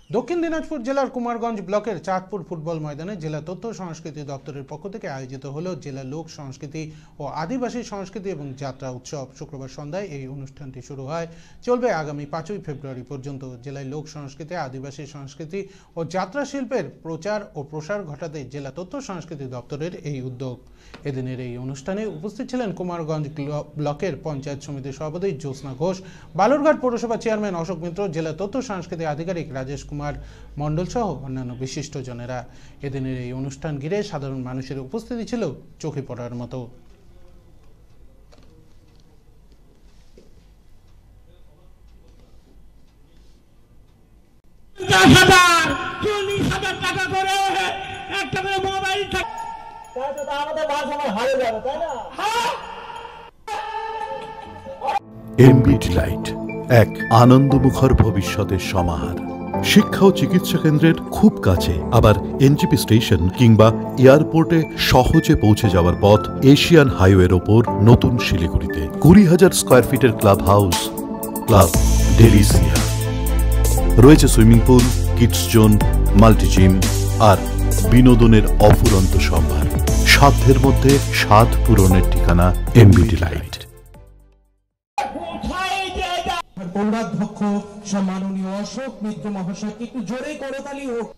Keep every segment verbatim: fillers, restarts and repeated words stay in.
দক্ষিণ দিনাজপুর জেলার কুমারগঞ্জ ব্লকের চাঁদপুর ফুটবল ময়দানে জেলা তথ্য সংস্কৃতি দপ্তরের পক্ষ থেকে আয়োজিত হলো জেলা লোক সংস্কৃতি ও আদিবাসী সংস্কৃতি এবং যাত্রা উৎসব। শুক্রবার সন্ধ্যায় এই অনুষ্ঠানটি শুরু হয়, চলবে আগামী পাঁচই ফেব্রুয়ারি পর্যন্ত। জেলায় লোক সংস্কৃতি, আদিবাসী সংস্কৃতি ও যাত্রা শিল্পের প্রচার ও প্রসার ঘটাতে জেলা তথ্য সংস্কৃতি দপ্তরের এই উদ্যোগ। এদিনের এই অনুষ্ঠানে উপস্থিত ছিলেন কুমারগঞ্জ ব্লকের পঞ্চায়েত সমিতির সভাপতি জ্যোৎস্না ঘোষ, বালুরঘাট পৌরসভা চেয়ারম্যান অশোক মিত্র, জেলা তথ্য সংস্কৃতি আধিকারিক রাজেশ কুমার মণ্ডল সহ অন্যান্য বিশিষ্টজনেরা। এদিনের এই অনুষ্ঠান ঘিরে সাধারণ মানুষের উপস্থিতি ছিল চোখে পড়ার মতো। এমবি ডিলাইট, এক আনন্দমুখর ভবিষ্যতের সমাহার। শিক্ষা ও চিকিৎসা কেন্দ্রের খুব কাছে, আবার এনজিপি স্টেশন কিংবা এয়ারপোর্টে সহজে পৌঁছে যাওয়ার পথ এশিয়ান হাইওয়ের ওপর নতুন শিলিগুড়িতে। কুড়ি হাজার স্কোয়ার ফিটের ক্লাব হাউস, ক্লাব ডেলিসিয়া, রয়েছে swimming pool, kids zone, multi gym আর বিনোদনের অফুরন্ত সম্ভার। সাধ্যের মধ্যে স্বাদ পূরণের ঠিকানা এমবি ডিলাইট। পৌরাধ্যক্ষ সম্মাননীয় অশোক মিত্র মহাশয়কে একটু জোরে করতালি হোক।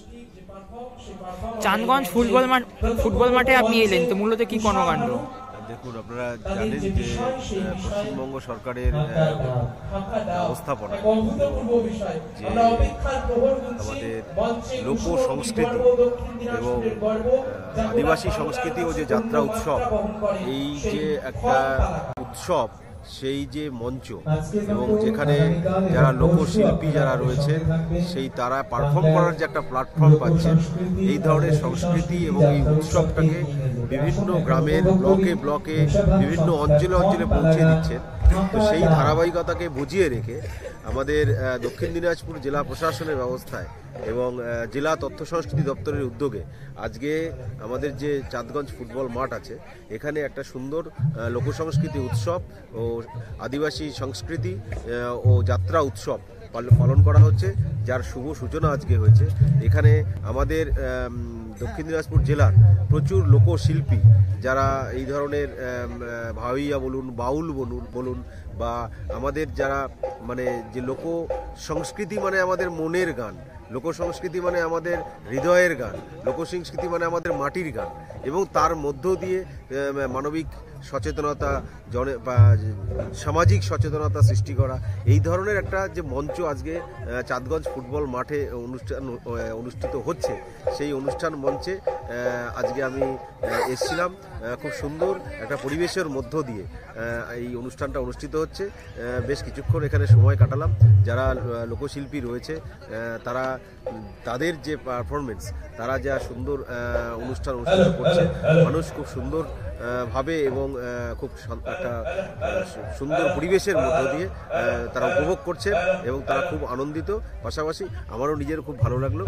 চাঁদগঞ্জ ফুটবল মাঠ ফুটবল মাঠে আপনি এলেন, তো মূলত কি কর্মকাণ্ড? দেখুন, আপনারা জানেন যে পশ্চিমবঙ্গ সরকারের ব্যবস্থাপনা যে আমাদের লোক সংস্কৃতি এবং আদিবাসী সংস্কৃতি ও যে যাত্রা উৎসব, এই যে একটা উৎসব, সেই যে মঞ্চ এবং যেখানে যারা লোকশিল্পী যারা রয়েছে সেই তারা পারফর্ম করার যে একটা প্ল্যাটফর্ম পাচ্ছেন, এই ধরনের সংস্কৃতি এবং এই উৎসবটাকে বিভিন্ন গ্রামের ব্লকে ব্লকে বিভিন্ন অঞ্চলে অঞ্চলে পৌঁছে দিচ্ছেন। তো সেই ধারাবাহিকতাকে বুঝিয়ে রেখে আমাদের দক্ষিণ দিনাজপুর জেলা প্রশাসনের ব্যবস্থায় এবং জেলা তথ্য সংস্কৃতি দপ্তরের উদ্যোগে আজকে আমাদের যে চাঁদগঞ্জ ফুটবল মাঠ আছে, এখানে একটা সুন্দর লোকসংস্কৃতি উৎসব ও আদিবাসী সংস্কৃতি ও যাত্রা উৎসব পালন করা হচ্ছে, যার শুভ সূচনা আজকে হয়েছে। এখানে আমাদের দক্ষিণ দিনাজপুর জেলার প্রচুর লোকশিল্পী যারা এই ধরনের ভাওইয়া বলুন, বাউল বলুন বলুন বা আমাদের যারা মানে যে লোক সংস্কৃতি মানে আমাদের মনের গান, লোকসংস্কৃতি মানে আমাদের হৃদয়ের গান, লোকসংস্কৃতি মানে আমাদের মাটির গান, এবং তার মধ্য দিয়ে মানবিক সচেতনতা, জনে বা সামাজিক সচেতনতা সৃষ্টি করা, এই ধরনের একটা যে মঞ্চ আজকে চাঁদগঞ্জ ফুটবল মাঠে অনুষ্ঠান অনুষ্ঠিত হচ্ছে, সেই অনুষ্ঠান মঞ্চে আজকে আমি এসেছিলাম। খুব সুন্দর একটা পরিবেশের মধ্য দিয়ে এই অনুষ্ঠানটা অনুষ্ঠিত হচ্ছে। বেশ কিছুক্ষণ এখানে সময় কাটালাম। যারা লোকশিল্পী রয়েছে তারা তাদের যে পারফরমেন্স, তারা যা সুন্দর অনুষ্ঠান অনুষ্ঠিত করছে, মানুষ খুব সুন্দর ভাবে এবং খুব একটা সুন্দর পরিবেশের মধ্য দিয়ে তারা উপভোগ করছে এবং তারা খুব আনন্দিত। পাশাপাশি আমারও নিজের খুব ভালো লাগলো।